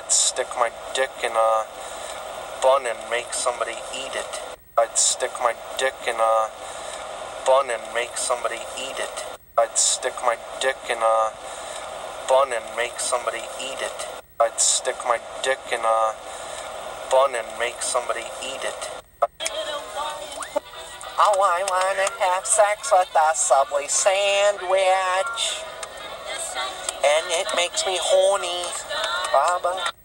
I'd stick my dick in a bun and make somebody eat it. I'd stick my dick in a bun and make somebody eat it. I'd stick my dick in a bun and make somebody eat it. I'd stick my dick in a bun and make somebody eat it. Oh, I wanna have sex with a Subway sandwich, and it makes me horny, Baba.